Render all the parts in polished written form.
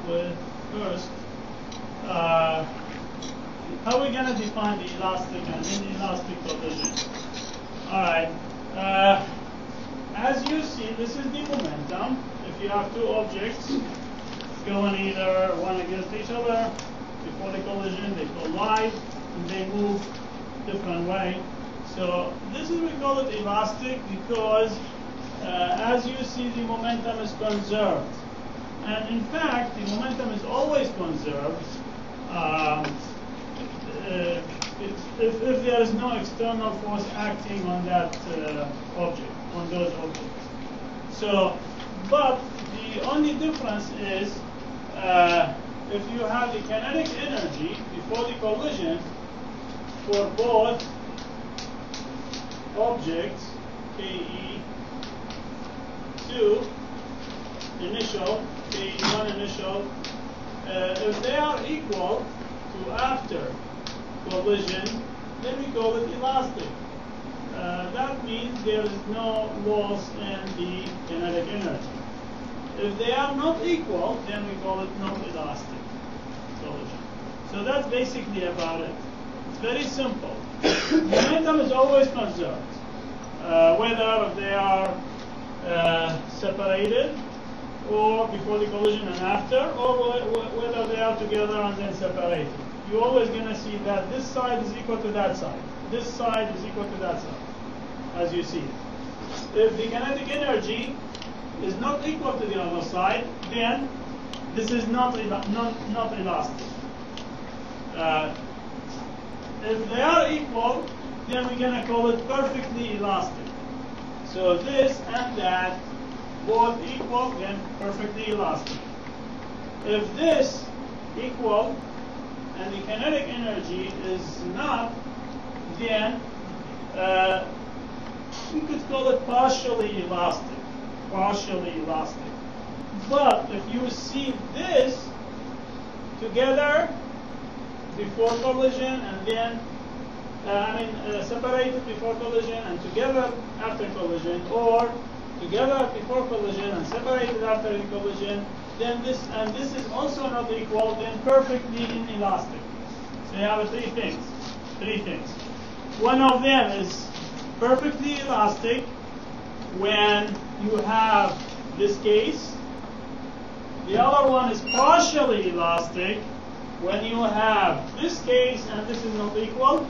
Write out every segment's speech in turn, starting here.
with first, how are we going to define the elastic and inelastic collision? All right. As you see, this is the momentum. If you have two objects going either one against each other before the collision, they collide and they move different way. So this is, we call it elastic because as you see, the momentum is conserved. And in fact, the momentum is always conserved if there is no external force acting on that object, on those objects. So, but the only difference is if you have the kinetic energy before the collision for both objects, KE2 initial, KE1 initial, if they are equal to after collision, then we call it elastic. That means there is no loss in the kinetic energy. If they are not equal, then we call it non-elastic collision. So that's basically about it. It's very simple. Momentum is always conserved, whether they are separated or before the collision and after, or whether they are together and then separated. You're always going to see that this side is equal to that side. This side is equal to that side, as you see. If the kinetic energy is not equal to the other side, then this is not elastic. If they are equal, then we're going to call it perfectly elastic. So this and that both equal, then perfectly elastic. If this equal and the kinetic energy is not, then we could call it partially elastic. Partially elastic. But if you see this together before collision and then separated before collision and together after collision, or together before collision and separated after the collision, then this and this is also not equal, then perfectly inelastic. So you have three things. One of them is perfectly elastic when you have this case. The other one is partially elastic when you have this case and this is not equal.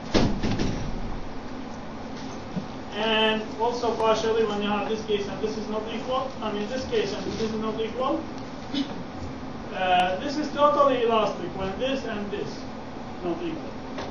And also partially when you have this case and this is not equal. This case and this is not equal. This is totally elastic when this and this not equal.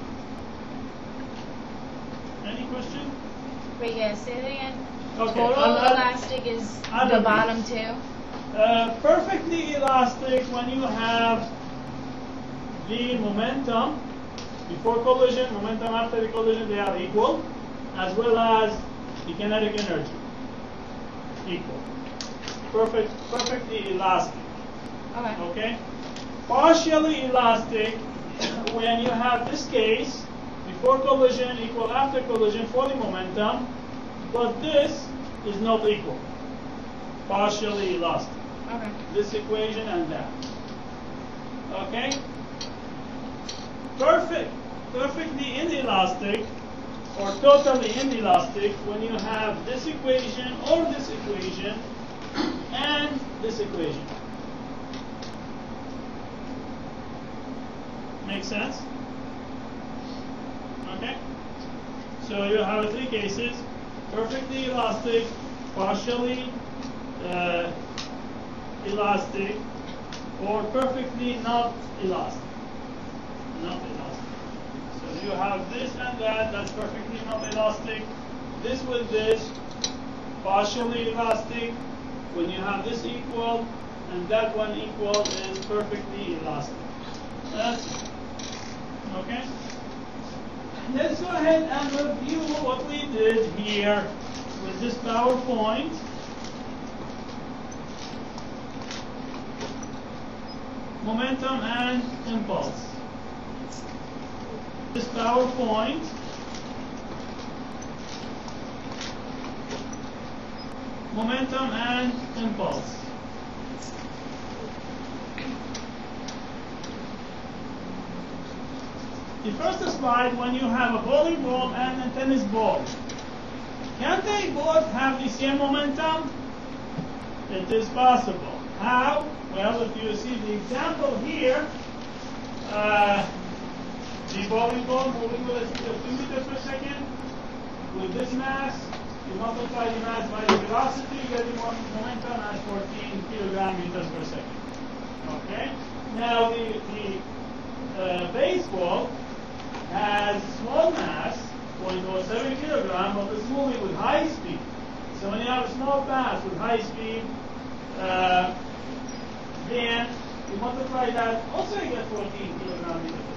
Any question? Wait, yeah, say that again. Okay. Total elastic is the bottom two? Perfectly elastic when you have the momentum before collision, momentum after the collision, they are equal, as well as the kinetic energy equal. Perfectly elastic. Okay? Partially elastic when you have this case before collision equal after collision for the momentum, but this is not equal. Partially elastic. Okay. This equation and that. Okay? Perfectly inelastic or totally inelastic when you have this equation or this equation and this equation. Make sense? Okay? So you have three cases: perfectly elastic, partially elastic, or perfectly not elastic. Not elastic. So you have this and that, that's perfectly not elastic. This with this, partially elastic. When you have this equal and that one equal, is perfectly elastic. That's it. Okay? Let's go ahead and review what we did here with this PowerPoint. Momentum and impulse. This PowerPoint. Momentum and impulse. the first slide, when you have a bowling ball and a tennis ball, can they both have the same momentum? It is possible. How? Well, if you see the example here, the bowling ball moving with a speed of 2 meters per second. With this mass, you multiply the mass by the velocity, you get the momentum as 14 kilograms per second. Okay? Now, the baseball has small mass, 0.07 kilograms, but it's moving with high speed. So when you have a small mass with high speed, then you multiply that, also you get 14 kilograms per second.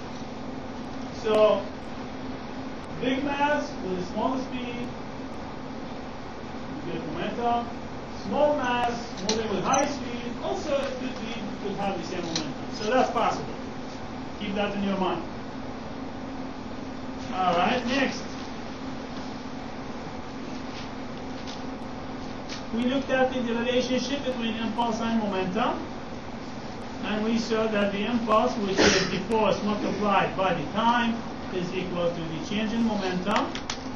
So, big mass with a small speed, you get momentum. Small mass moving with high speed, also it could have the same momentum. So that's possible. Keep that in your mind. All right, next. We looked at the relationship between impulse and momentum. And we saw that the impulse, which is the force multiplied by the time, is equal to the change in momentum.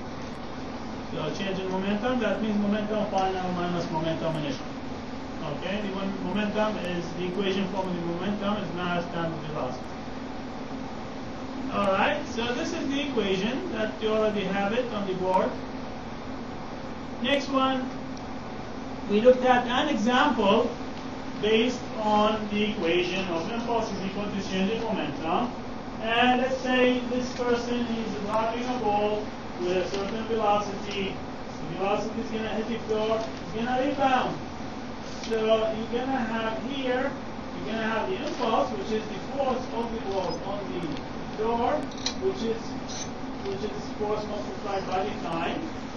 So change in momentum, that means momentum final minus momentum initial. Okay, the momentum is the equation for the momentum is mass times velocity. Alright, so this is the equation that you already have it on the board. Next one, we looked at an example based on the equation of impulse is equal to change in momentum. And let's say this person is driving a ball with a certain velocity. The velocity is going to hit the floor, it's going to rebound. So you're going to have here, you're going to have the impulse, which is the force of the ball on the floor, which is force multiplied by the time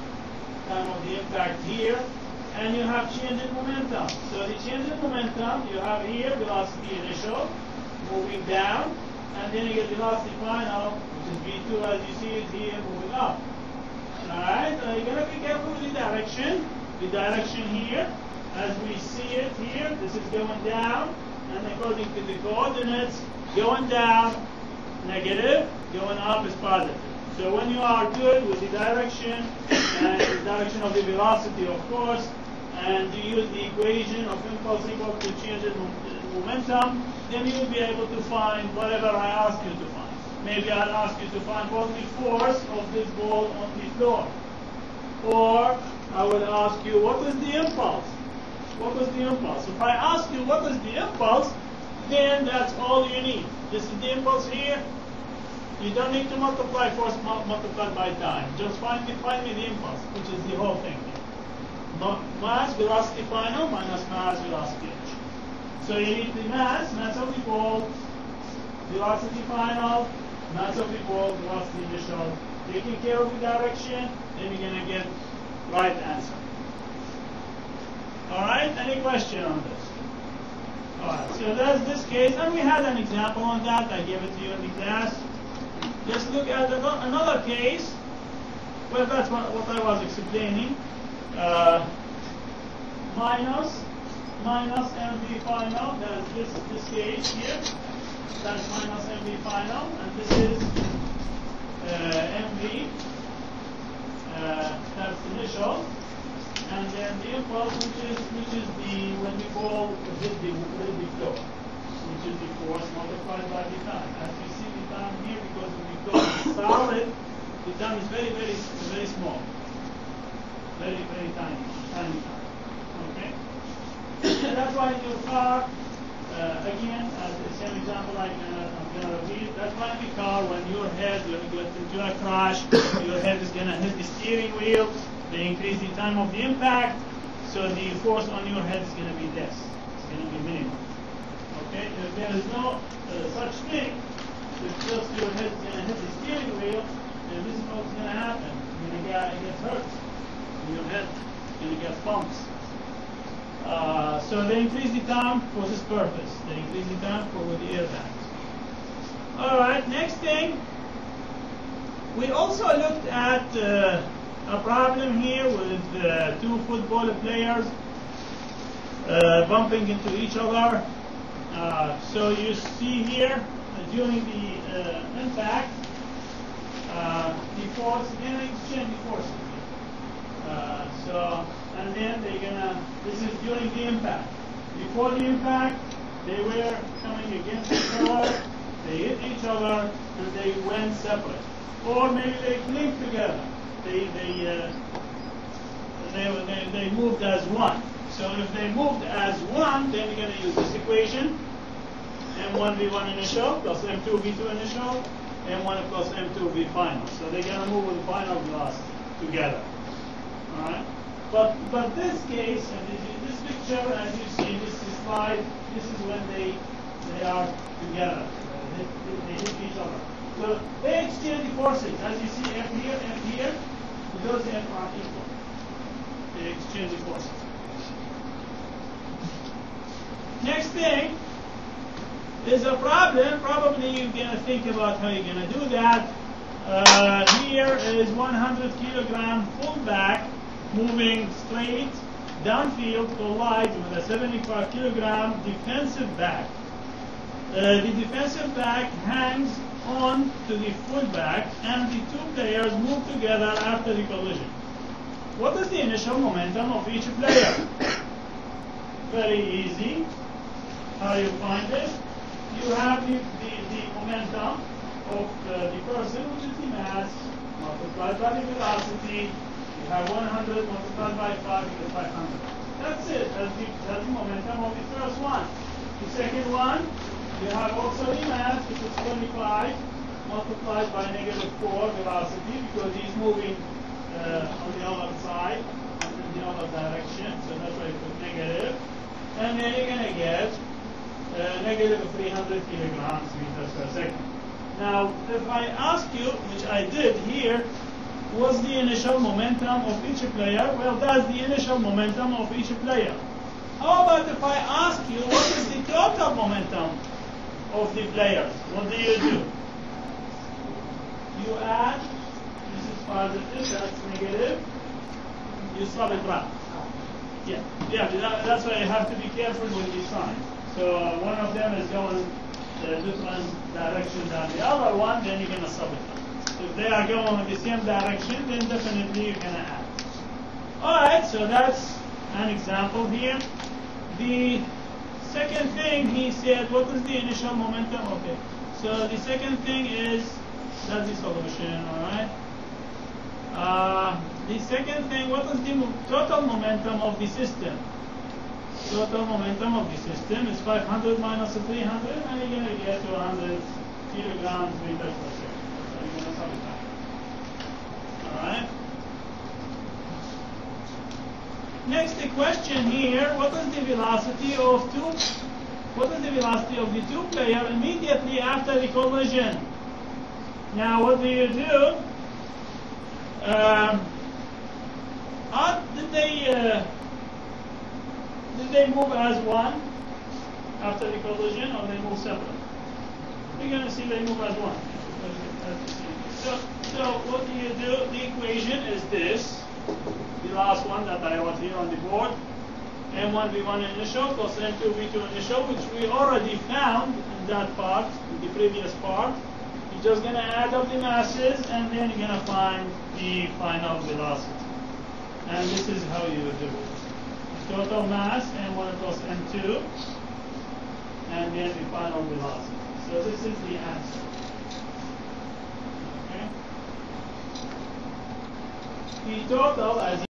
of the impact here. And you have change in momentum. So the change in momentum, you have here velocity initial, moving down, and then you get velocity final, which is V2 as you see it here, moving up. Alright, you're going to be careful with the direction. The direction here, as we see it here, this is going down, and according to the coordinates, going down, negative, going up is positive. So when you are good with the direction, and the direction of the velocity, of course, and you use the equation of impulse equal to change in momentum, then you will be able to find whatever I ask you to find. Maybe I'll ask you to find what the force of this ball on the floor. Or I will ask you, what is the impulse? What was the impulse? If I ask you what is the impulse, then that's all you need. This is the impulse here. You don't need to multiply force multiplied by time. Just find me the impulse, which is the whole thing. Mass, velocity final, minus mass, velocity initial. So you need the mass of the ball, velocity final, mass of the ball, velocity initial. Taking care of the direction, then you're going to get right answer. Alright, any question on this? Alright, so that's this case, and we had an example on that. I gave it to you in the class. Let's look at another case. Well, that's what I was explaining. Minus MV final, that's this case here. That's minus MV final, and this is MV, that's initial. And then the impulse, which is the when the ball hit the floor, which is the force multiplied by the time. As you see the time here, because when the floor is solid, the time is very small, very tiny time. Okay. And that's why in your car, again, as the same example I'm gonna repeat. That's why in the car, when your head you get into a crash, your head is gonna hit the steering wheel. They increase the time of the impact, so the force on your head is going to be less. It's going to be minimal. Okay? If there is no such thing, if just your head is going to hit the steering wheel, then this is what's going to happen. You're going to get hurt. Your head is going to get bumps. So they increase the time for this purpose. They increase the time for the airbags. Alright, next thing. We also looked at a problem here with two football players bumping into each other. So you see here, during the impact, the force, they're gonna exchange the forces. And then they're gonna, this is during the impact. Before the impact, they were coming against each other, they hit each other, and they went separate. Or maybe they clinked together. They moved as one. So if they moved as one, then we're going to use this equation. M1v1 initial plus M2v2 initial, M1 plus M2v final. So they're going to move with the final velocity together. All right? But this case, and this picture, as you see, this slide, this is when they are together. They hit each other. So they exchange the forces. As you see, F here, those F are equal. They exchange the forces. Next thing is a problem. Probably you're going to think about how you're going to do that. Here is 100 kilogram fullback moving straight downfield collides with a 75 kilogram defensive back. The defensive back hangs on to the fullback, and the two players move together after the collision. What is the initial momentum of each player? Very easy. How you find it? You have the momentum of the person, which is the mass, multiplied by the velocity. You have 100 multiplied by 5, you get 500. That's it. That's the momentum of the first one. The second one, you have also the mass, which is 25 multiplied by -4 velocity, because he's moving on the other side, in the other direction. So that's why you put negative. And then you're going to get negative 300 kilograms meters per second. Now, if I ask you, which I did here, what's the initial momentum of each player? Well, that's the initial momentum of each player. How about if I ask you, what is the total momentum of the players? What do? You add, this is positive, that's negative, you subtract. Yeah, that's why you have to be careful with these signs. So one of them is going a different direction than the other one, then you're going to subtract. If they are going in the same direction, then definitely you're going to add. Alright, so that's an example here. The second thing he said, what is the initial momentum? Okay, so the second thing is, that's the solution, alright? The second thing, what is the total momentum of the system? Total momentum of the system is 500 minus 300, and you're going to get 200 kilograms meters per second. So you're going to subtract. Alright? Next, the question here, what is the velocity of the two players immediately after the collision? Now, what do? Did they move as one after the collision, or they move separate? You're going to see they move as one. So what do? The equation is this. The last one that I wrote here on the board. M1v1 initial plus M2v2 initial, which we already found in that part, in the previous part. You're just going to add up the masses, and then you're going to find the final velocity. And this is how you do it. Total mass, M1 plus M2, and then the final velocity. So this is the answer. Okay? The total, as